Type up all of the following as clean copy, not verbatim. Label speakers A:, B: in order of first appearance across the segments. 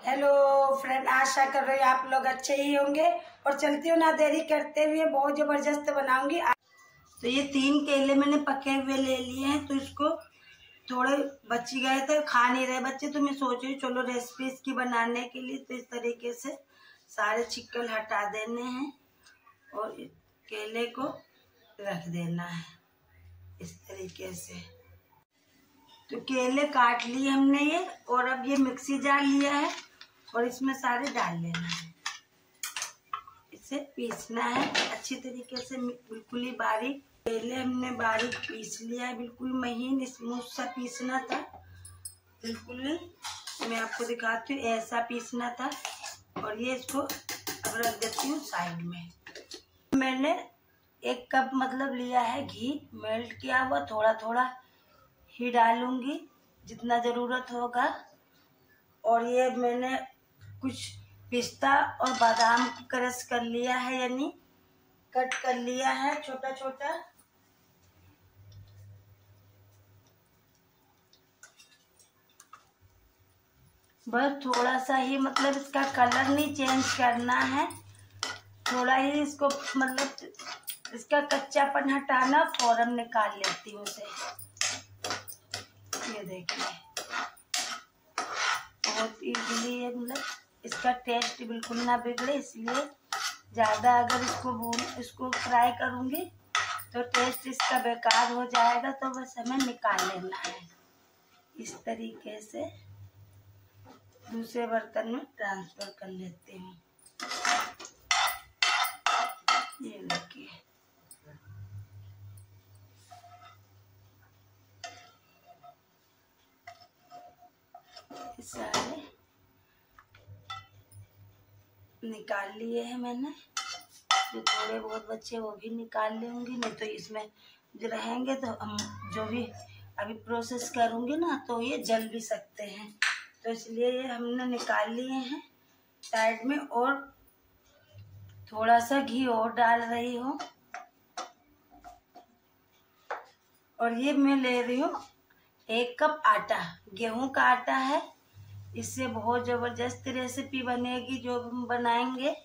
A: Hello friend, आशा कर रही हूँ आप लोग अच्छे ही होंगे। और चलती हूँ ना देरी करते हुए, बहुत जबरदस्त बनाऊंगी। तो ये 3 केले मैंने पके हुए ले लिए हैं। तो इसको थोड़े बच गए थे, खा नहीं रहे बच्चे, तो मैं सोच रही चलो रेसिपी इसकी बनाने के लिए तो इस तरीके से सारे छिक्कल हटा देने हैं और केले को रख देना है इस तरीके से। तो केले काट लिए हमने ये, और अब ये मिक्सी जार लिया है और इसमें सारे डाल लेना है। इसे पीसना है अच्छी तरीके से, बिल्कुल ही बारीक। केले हमने बारीक पीस लिया है, बिल्कुल महीन स्मूथ सा पीसना था, बिल्कुल ही। मैं आपको दिखाती हूँ, ऐसा पीसना था। और ये इसको अब रख देती हूँ साइड में। मैंने 1 कप मतलब लिया है घी, मेल्ट किया हुआ, थोड़ा थोड़ा ही डालूंगी जितना ज़रूरत होगा। और ये मैंने कुछ पिस्ता और बादाम को क्रश कर लिया है, यानी कट कर लिया है छोटा छोटा। बस थोड़ा सा ही, मतलब इसका कलर नहीं चेंज करना है, थोड़ा ही इसको मतलब इसका कच्चापन हटाना, फौरन निकाल लेती हूँ उसे। ये देखिए बहुत इजीली है, मतलब इसका टेस्ट बिल्कुल ना बिगड़े, इसलिए ज़्यादा अगर इसको फ्राई करूँगी तो टेस्ट इसका बेकार हो जाएगा। तो बस हमें निकाल लेना है इस तरीके से। दूसरे बर्तन में ट्रांसफर कर लेती हूँ। ये देखिए सारे निकाल लिए हैं मैंने। जो थोड़े बहुत बच्चे वो भी निकाल लूँगी, नहीं तो इसमें जो रहेंगे तो हम जो भी अभी प्रोसेस करूँगी ना तो ये जल भी सकते हैं, तो इसलिए ये हमने निकाल लिए हैं साइड में। और थोड़ा सा घी और डाल रही हूँ। और ये मैं ले रही हूँ 1 कप आटा, गेहूं का आटा है। इससे बहुत जबरदस्त रेसिपी बनेगी जो हम बनाएंगे।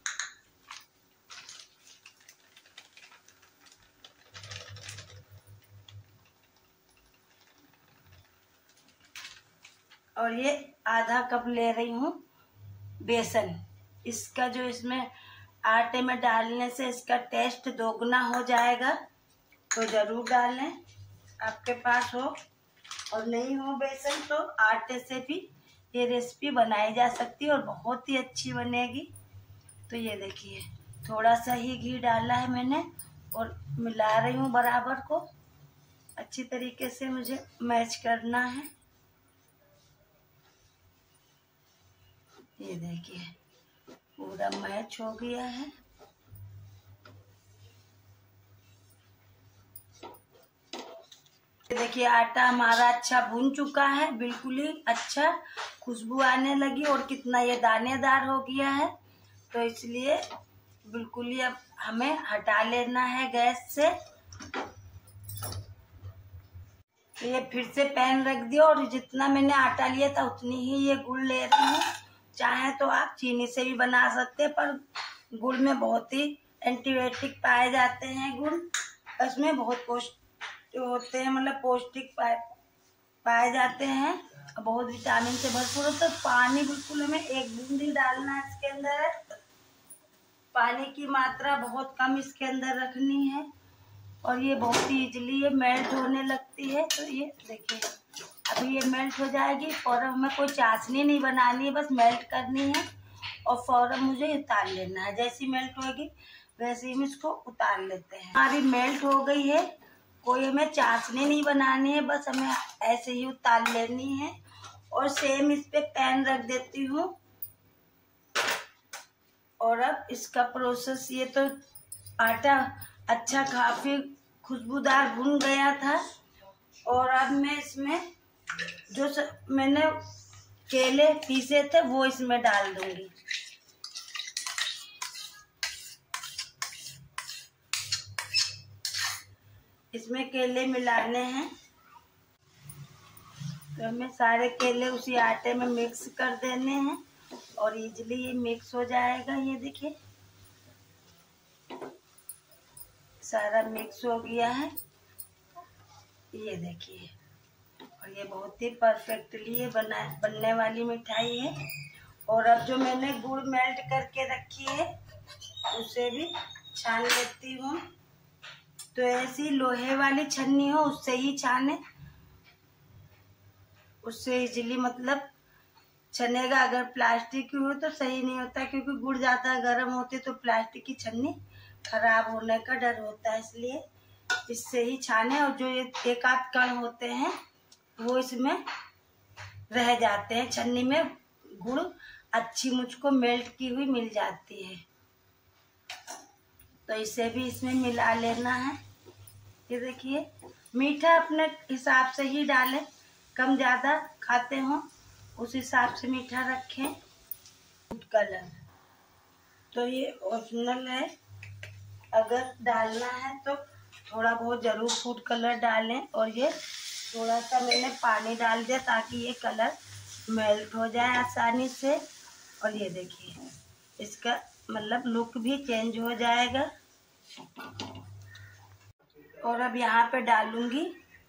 A: और ये आधा कप ले रही हूँ बेसन। इसका जो इसमें आटे में डालने से इसका टेस्ट दोगुना हो जाएगा, तो जरूर डालें आपके पास हो। और नहीं हो बेसन तो आटे से भी ये रेसिपी बनाई जा सकती है और बहुत ही अच्छी बनेगी। तो ये देखिए थोड़ा सा ही घी डाला है मैंने और मिला रही हूँ बराबर को। अच्छी तरीके से मुझे मैच करना है। ये देखिए पूरा मैच हो गया है। देखिए आटा हमारा अच्छा भून चुका है, बिल्कुल ही अच्छा खुशबू आने लगी और कितना ये दानेदार हो गया है। तो इसलिए बिल्कुल ही अब हमें हटा लेना है गैस से। तो ये फिर से पैन रख दिया और जितना मैंने आटा लिया था उतनी ही ये गुड़ ले रही हूँ। चाहे तो आप चीनी से भी बना सकते हैं, पर गुड़ में बहुत ही एंटीबायोटिक पाए जाते हैं। गुड़ उसमें बहुत पौष्टिक होते हैं, मतलब पौष्टिक पाए जाते हैं, बहुत विटामिन से भरपूर होता है। पानी बिल्कुल हमें 1 बूंद ही डालना है इसके अंदर। पानी की मात्रा बहुत कम इसके अंदर रखनी है और ये बहुत ही इजीली ये मेल्ट होने लगती है। तो ये देखिए अभी ये मेल्ट हो जाएगी। फौरन हमें कोई चाशनी नहीं बनानी है, बस मेल्ट करनी है और फौरन मुझे उतार लेना है। जैसी मेल्ट होगी वैसे ही हम इसको उतार लेते हैं। हमारी मेल्ट हो गई है, कोई हमें चाशनी नहीं बनानी है, बस हमें ऐसे ही उतार लेनी है। और सेम इस पे पैन रख देती हूँ। और अब इसका प्रोसेस, ये तो आटा अच्छा काफी खुशबूदार भुन गया था। और अब मैं इसमें जो मैंने केले पीसे थे वो इसमें डाल दूंगी। इसमें केले मिलाने हैं। तो हमें सारे केले उसी आटे में मिक्स कर देने हैं और इजीली ये मिक्स हो जाएगा। ये देखिए सारा मिक्स हो गया है, ये देखिए। और ये बहुत ही परफेक्टली ये बनने वाली मिठाई है। और अब जो मैंने गुड़ मेल्ट करके रखी है उसे भी छान लेती हूँ। तो ऐसी लोहे वाली छन्नी हो उससे ही छाने, उससे इजीली मतलब छनेगा। अगर प्लास्टिक की हो तो सही नहीं होता, क्योंकि गुड़ ज़्यादा गर्म होती तो प्लास्टिक की छन्नी खराब होने का डर होता है, इसलिए इससे ही छाने। और जो ये एक आध कण होते हैं वो इसमें रह जाते हैं छन्नी में, गुड़ अच्छी मुझको मेल्ट की हुई मिल जाती है। तो इसे भी इसमें मिला लेना है। ये देखिए मीठा अपने हिसाब से ही डालें, कम ज़्यादा खाते हो उस हिसाब से मीठा रखें। फूड कलर तो ये ऑप्शनल है, अगर डालना है तो थोड़ा बहुत ज़रूर फूड कलर डालें। और ये थोड़ा सा मैंने पानी डाल दिया ताकि ये कलर मेल्ट हो जाए आसानी से। और ये देखिए इसका मतलब लुक भी चेंज हो जाएगा। और अब यहाँ पे डालूंगी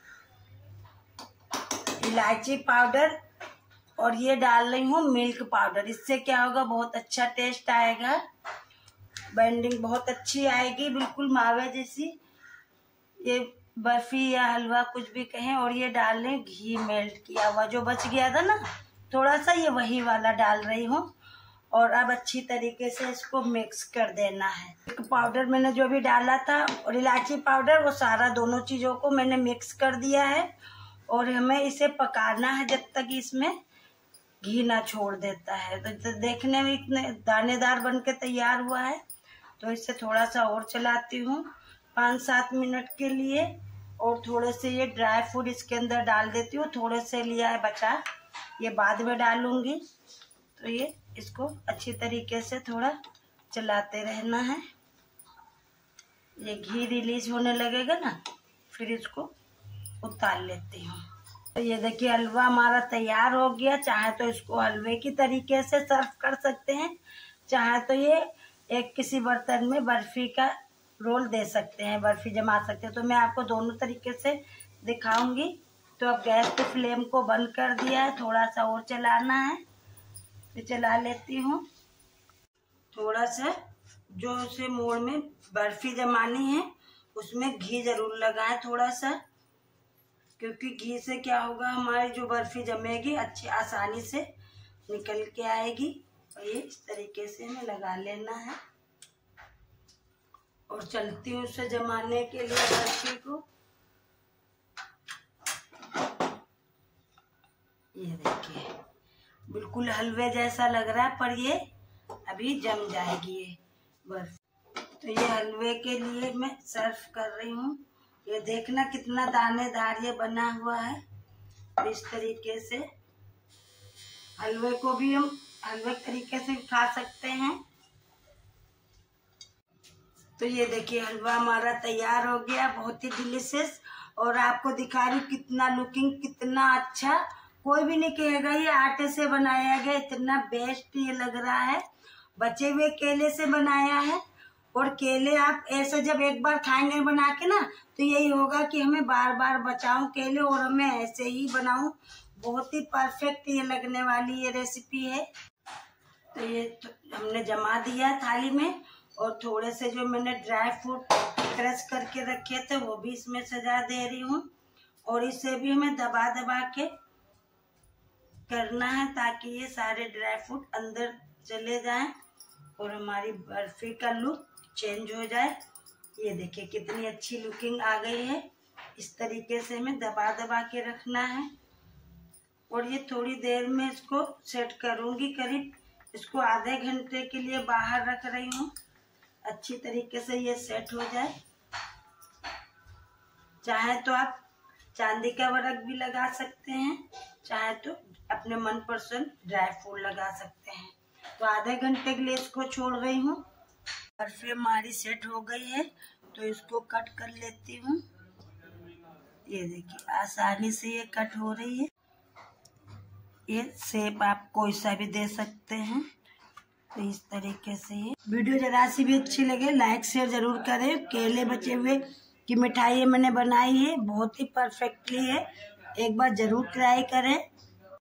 A: इलायची पाउडर और ये डाल रही हूँ मिल्क पाउडर। इससे क्या होगा, बहुत अच्छा टेस्ट आएगा, बाइंडिंग बहुत अच्छी आएगी, बिल्कुल मावे जैसी। ये बर्फी या हलवा कुछ भी कहें। और ये डाल लें घी मेल्ट किया हुआ, जो बच गया था ना थोड़ा सा, ये वही वाला डाल रही हूँ। और अब अच्छी तरीके से इसको मिक्स कर देना है। पाउडर मैंने जो भी डाला था और इलायची पाउडर, वो सारा दोनों चीज़ों को मैंने मिक्स कर दिया है। और हमें इसे पकाना है जब तक इसमें घी ना छोड़ देता है। तो देखने में इतने दानेदार बन के तैयार हुआ है। तो इसे थोड़ा सा और चलाती हूँ 5-7 मिनट के लिए। और थोड़े से ये ड्राई फ्रूट इसके अंदर डाल देती हूँ, थोड़े से लिया है बचा, ये बाद में डालूंगी। तो ये इसको अच्छी तरीके से थोड़ा चलाते रहना है। ये घी रिलीज होने लगेगा ना, फिर इसको उतार लेती हूँ। तो ये देखिए हलवा हमारा तैयार हो गया। चाहे तो इसको हलवे की तरीके से सर्व कर सकते हैं, चाहे तो ये एक किसी बर्तन में बर्फी का रोल दे सकते हैं, बर्फी जमा सकते हैं। तो मैं आपको दोनों तरीके से दिखाऊंगी। तो अब गैस की फ्लेम को बंद कर दिया है, थोड़ा सा और चलाना है, तो चला लेती हूँ। थोड़ा सा जो उसे मोड़ में बर्फी जमानी है उसमें घी जरूर लगाएं थोड़ा सा, क्योंकि घी से क्या होगा, हमारी जो बर्फी जमेगी अच्छी आसानी से निकल के आएगी। और ये इस तरीके से हमें लगा लेना है। और चलती हूँ उसे जमाने के लिए बर्फी को। ये देखिए बिल्कुल हलवे जैसा लग रहा है, पर ये अभी जम जाएगी ये बर्फी। तो ये हलवे के लिए मैं सर्व कर रही हूँ। ये देखना कितना दानेदार ये बना हुआ है। इस तरीके से हलवे को भी हम हलवे तरीके से खा सकते हैं। तो ये देखिए हलवा हमारा तैयार हो गया, बहुत ही डिलीशियस। और आपको दिखा रही हूँ कितना लुकिंग कितना अच्छा, कोई भी नहीं कहेगा ये आटे से बनाया गया, इतना बेस्ट ये लग रहा है। बचे हुए केले से बनाया है। और केले आप ऐसे जब एक बार खाएंगे बना के ना, तो यही होगा कि हमें बार बार बचाऊं केले और हमें ऐसे ही बनाऊं। बहुत ही परफेक्ट ये लगने वाली ये रेसिपी है। तो ये हमने जमा दिया थाली में। और थोड़े से जो मैंने ड्राई फ्रूट क्रश करके रखे थे वो भी इसमें सजा दे रही हूँ। और इसे भी हमें दबा दबा के करना है ताकि ये सारे ड्राई फ्रूट अंदर चले जाएं और हमारी बर्फी का लुक चेंज हो जाए। ये देखिए कितनी अच्छी लुकिंग आ गई है। इस तरीके से हमें दबा दबा के रखना है। और ये थोड़ी देर में इसको सेट करूंगी, करीब इसको आधे घंटे के लिए बाहर रख रही हूँ, अच्छी तरीके से ये सेट हो जाए। चाहे तो आप चांदी का वर्क भी लगा सकते हैं, चाहे तो अपने मनपसंद ड्राई फ्रूट लगा सकते हैं। तो आधे घंटे के लिए इसको छोड़ रही हूँ। बर्फी हमारी सेट हो गई है, तो इसको कट कर लेती हूँ। ये देखिए आसानी से ये कट हो रही है। ये शेप आप कोई सा भी दे सकते हैं। तो इस तरीके से ये वीडियो जरा सी भी अच्छी लगे लाइक शेयर जरूर करें। केले बचे हुए की मिठाई मैंने बनाई है, बहुत ही परफेक्टली है, एक बार जरूर ट्राई करें।